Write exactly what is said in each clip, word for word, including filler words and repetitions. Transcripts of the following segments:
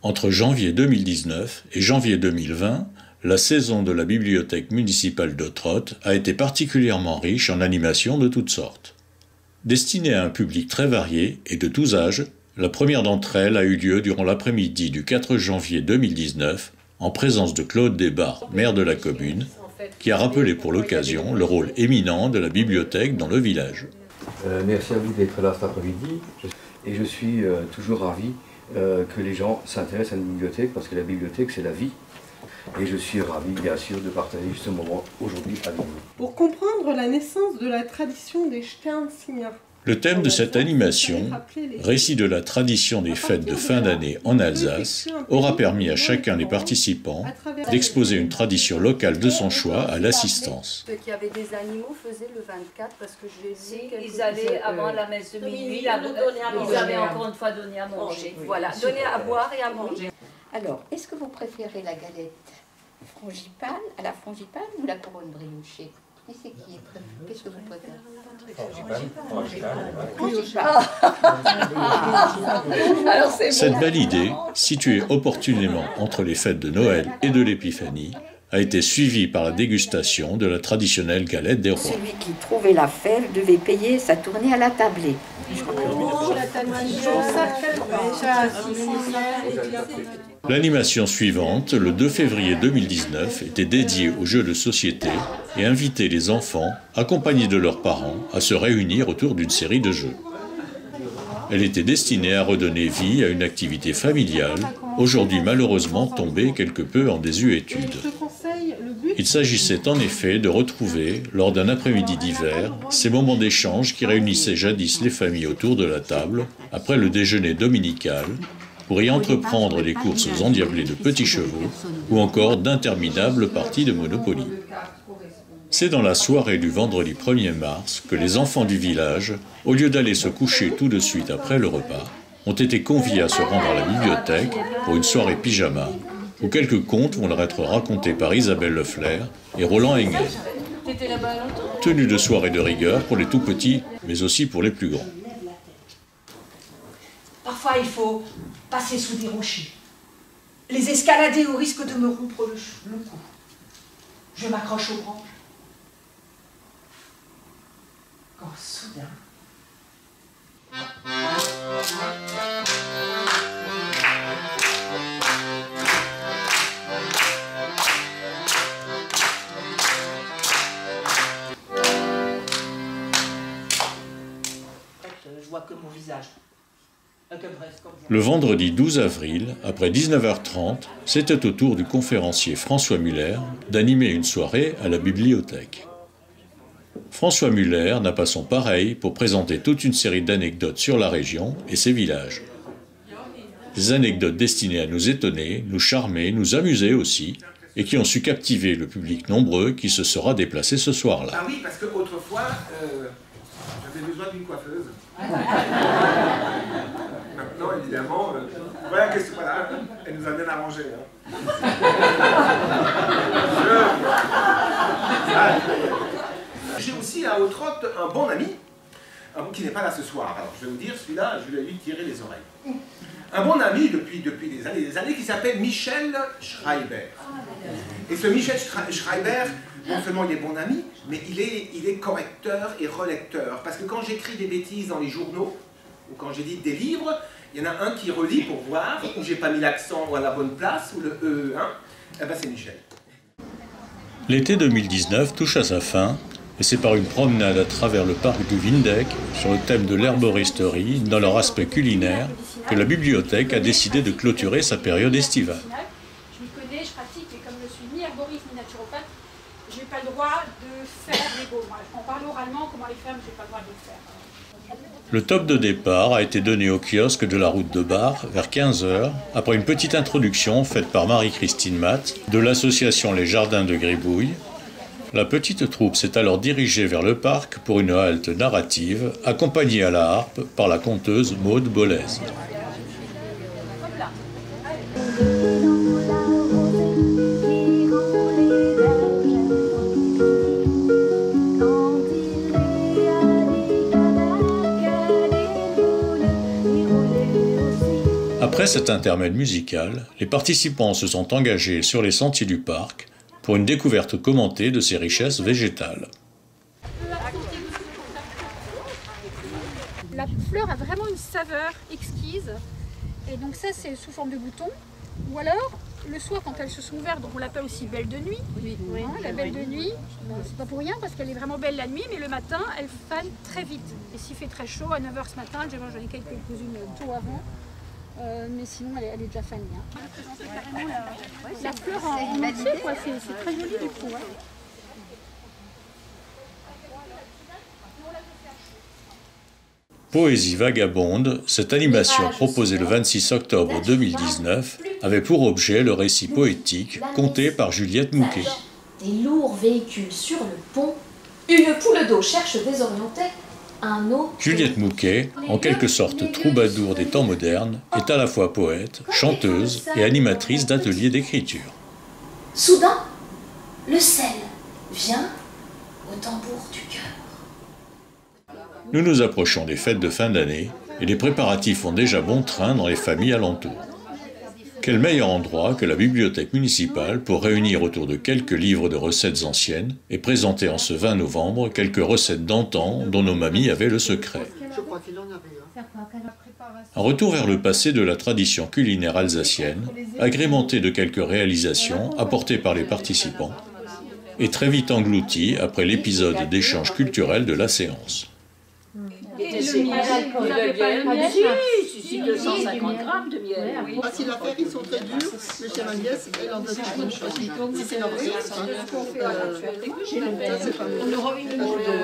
Entre janvier deux mille dix-neuf et janvier deux mille vingt, la saison de la bibliothèque municipale d'Ottrott a été particulièrement riche en animations de toutes sortes. Destinée à un public très varié et de tous âges, la première d'entre elles a eu lieu durant l'après-midi du quatre janvier deux mille dix-neuf, en présence de Claude Desbarres, maire de la commune, qui a rappelé pour l'occasion le rôle éminent de la bibliothèque dans le village. Euh, merci à vous d'être là cet après-midi, et je suis euh, toujours ravi euh, que les gens s'intéressent à une bibliothèque, parce que la bibliothèque c'est la vie. Et je suis ravi, bien sûr, de partager ce moment aujourd'hui avec vous. Pour comprendre la naissance de la tradition des Sternsinger. Le thème de cette animation, récit de la tradition des fêtes de fin d'année en Alsace, aura permis à chacun des participants d'exposer une tradition locale de son choix à l'assistance. Ceux qui avaient des animaux faisaient le vingt-quatre parce que je les ai Ils allaient avant la messe de minuit, ils avaient encore une fois donné à manger. Voilà, donner à boire et à manger. Alors, est-ce que vous préférez la galette frangipane, à la frangipane ou la couronne briochée? Qui c'est qui est préféré? Qu'est-ce que vous préférez? Frangipane. Cette belle idée, située opportunément entre les fêtes de Noël et de l'Épiphanie, a été suivie par la dégustation de la traditionnelle galette des rois. Celui qui trouvait la fève devait payer sa tournée à la tablée. L'animation suivante, le deux février deux mille dix-neuf, était dédiée aux jeux de société et invitait les enfants, accompagnés de leurs parents, à se réunir autour d'une série de jeux. Elle était destinée à redonner vie à une activité familiale, aujourd'hui malheureusement tombée quelque peu en désuétude. Il s'agissait en effet de retrouver, lors d'un après-midi d'hiver, ces moments d'échange qui réunissaient jadis les familles autour de la table, après le déjeuner dominical, pour y entreprendre des courses endiablées de petits chevaux ou encore d'interminables parties de Monopoly. C'est dans la soirée du vendredi premier mars que les enfants du village, au lieu d'aller se coucher tout de suite après le repas, ont été conviés à se rendre à la bibliothèque pour une soirée pyjama où quelques contes vont leur être racontés par Isabelle Leflers et Roland Engel. Tenue de soirée de rigueur pour les tout-petits, mais aussi pour les plus grands. Parfois, il faut passer sous des rochers, les escalader au risque de me rompre le, le cou. Je m'accroche aux branches. Quand soudain... Je vois que mon visage. Le vendredi douze avril, après dix-neuf heures trente, c'était au tour du conférencier François Muller d'animer une soirée à la bibliothèque. François Muller n'a pas son pareil pour présenter toute une série d'anecdotes sur la région et ses villages. Des anecdotes destinées à nous étonner, nous charmer, nous amuser aussi, et qui ont su captiver le public nombreux qui se sera déplacé ce soir-là. Ah oui, parce qu'autrefois, euh, j'avais besoin d'une coiffeuse. Maintenant, évidemment, euh, voilà, qu'est-ce que voilà, elle nous a bien arrangé. Hein. Je... J'ai aussi à Ottrott un bon ami, un bon qui n'est pas là ce soir. Alors, je vais vous dire, celui-là, je vais lui tirer les oreilles. Un bon ami depuis, depuis des années, des années qui s'appelle Michel Schreiber. Et ce Michel Schreiber, non seulement il est bon ami, mais il est, il est correcteur et relecteur. Parce que quand j'écris des bêtises dans les journaux, ou quand j'édite des livres, il y en a un qui relit pour voir où j'ai pas mis l'accent à la bonne place, ou le E un, eh ben c'est Michel. L'été deux mille dix-neuf touche à sa fin, et c'est par une promenade à travers le parc du Windeck, sur le thème de l'herboristerie, dans leur aspect culinaire, que la bibliothèque a décidé de clôturer sa période estivale. Je m'y connais, je pratique, et comme je suis ni herboriste ni naturopathe, je n'ai pas le droit de faire les baumes. On parle oralement, comment les faire, mais je n'ai pas le droit de le faire. Le top de départ a été donné au kiosque de la route de Bar vers quinze heures, après une petite introduction faite par Marie-Christine Matt de l'association Les Jardins de Gribouille. La petite troupe s'est alors dirigée vers le parc pour une halte narrative, accompagnée à la harpe par la conteuse Maude Bollez. Après Après cet intermède musical, les participants se sont engagés sur les sentiers du parc pour une découverte commentée de ses richesses végétales. La fleur a vraiment une saveur exquise. Et donc ça, c'est sous forme de bouton. Ou alors, le soir, quand elles se sont ouvertes, donc on l'appelle aussi belle de nuit. Oui. Hein, la belle de nuit, bon, c'est pas pour rien parce qu'elle est vraiment belle la nuit, mais le matin, elle fane très vite. Et s'il fait très chaud, à neuf heures ce matin, j'en ai quelques-unes tôt avant. Euh, mais sinon, elle est, elle est déjà fanée. Hein. La, la fleur en, en entier, quoi, c'est très joli du coup. Ouais. Poésie vagabonde, cette animation proposée le vingt-six octobre deux mille dix-neuf avait pour objet le récit poétique conté par Juliette Mouquet. Des lourds véhicules sur le pont, une poule d'eau cherche désorientée un eau. Juliette Mouquet, en quelque sorte troubadour des temps modernes, est à la fois poète, chanteuse et animatrice d'ateliers d'écriture. Soudain, le sel vient au tambour du cœur. Nous nous approchons des fêtes de fin d'année et les préparatifs font déjà bon train dans les familles alentours. Quel meilleur endroit que la bibliothèque municipale pour réunir autour de quelques livres de recettes anciennes et présenter en ce vingt novembre quelques recettes d'antan dont nos mamies avaient le secret. Un retour vers le passé de la tradition culinaire alsacienne, agrémenté de quelques réalisations apportées par les participants, et très vite englouti après l'épisode d'échange culturel de la séance. Et le miel, vous n'avez pas le miel? Si, si, si, deux cent cinquante grammes de miel. Oui. Ah, si l'affaire, ils sont très durs, mais chez ma nièce, elle en donne une chose. Si c'est leur ce qu'on fait à l'actualité, ça c'est pas bon. On aura une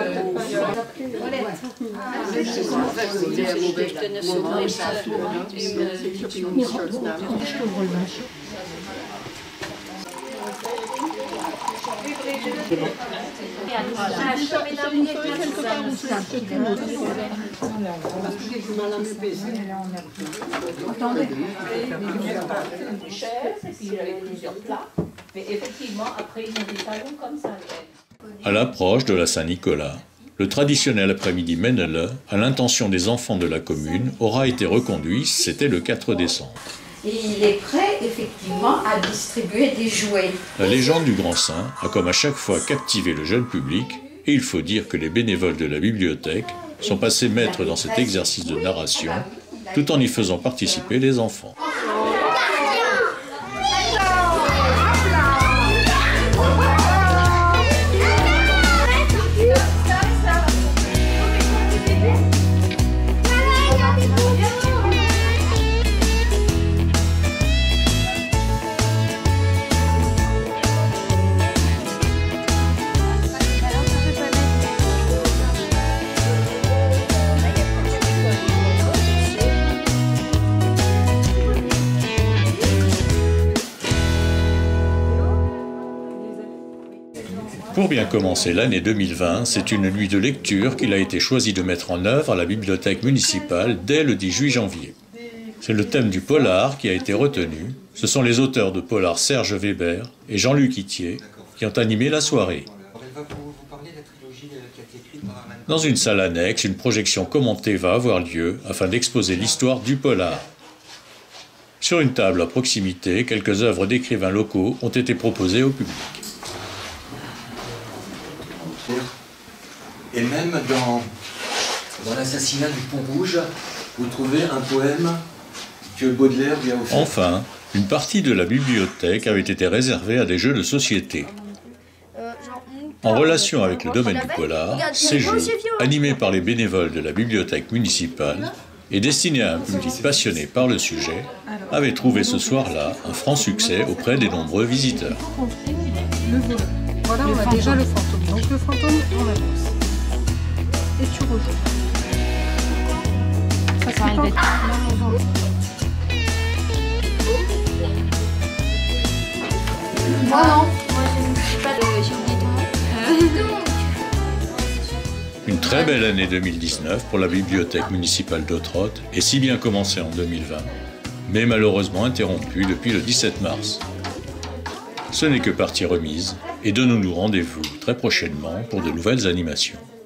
À l'approche de la Saint-Nicolas, le traditionnel après-midi Ménele, à l'intention des enfants de la commune, aura été reconduit, c'était le quatre décembre. Et il est prêt, effectivement, à distribuer des jouets. La légende du Grand Saint a comme à chaque fois captivé le jeune public, et il faut dire que les bénévoles de la bibliothèque sont passés maîtres dans cet exercice de narration, tout en y faisant participer les enfants. Pour bien commencer l'année deux mille vingt, c'est une nuit de lecture qu'il a été choisi de mettre en œuvre à la bibliothèque municipale dès le dix-huit janvier. C'est le thème du polar qui a été retenu. Ce sont les auteurs de polar Serge Weber et Jean-Luc Itier qui ont animé la soirée. Dans une salle annexe, une projection commentée va avoir lieu afin d'exposer l'histoire du polar. Sur une table à proximité, quelques œuvres d'écrivains locaux ont été proposées au public. Et même dans, dans l'assassinat du Pont Rouge, vous trouvez un poème que Baudelaire lui a offert. Enfin, une partie de la bibliothèque avait été réservée à des jeux de société. En relation avec le domaine du polar, ces jeux, animés par les bénévoles de la bibliothèque municipale et destinés à un public passionné par le sujet, avaient trouvé ce soir-là un franc succès auprès des nombreux visiteurs. Voilà, on a déjà le fantôme. Donc le fantôme, on avance. Et tu rejoues. Ça se répète. Moi non, moi j'ai pas de... j'ai oublié ton nom. Une très belle année deux mille dix-neuf pour la bibliothèque municipale d'Ottrott et si bien commencée en deux mille vingt, mais malheureusement interrompue depuis le dix-sept mars. Ce n'est que partie remise et donnons-nous rendez-vous très prochainement pour de nouvelles animations.